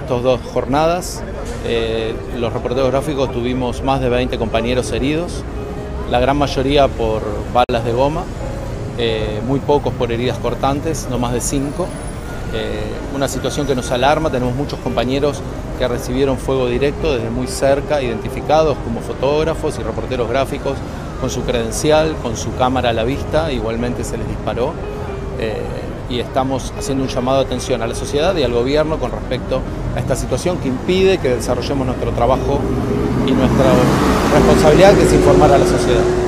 estas 2 jornadas. Los reporteros gráficos tuvimos más de 20 compañeros heridos, la gran mayoría por balas de goma, muy pocos por heridas cortantes, no más de 5. Una situación que nos alarma. Tenemos muchos compañeros que recibieron fuego directo desde muy cerca, identificados como fotógrafos y reporteros gráficos, con su credencial, con su cámara a la vista, igualmente se les disparó. Y estamos haciendo un llamado de atención a la sociedad y al gobierno con respecto a esta situación que impide que desarrollemos nuestro trabajo y nuestra responsabilidad, que es informar a la sociedad.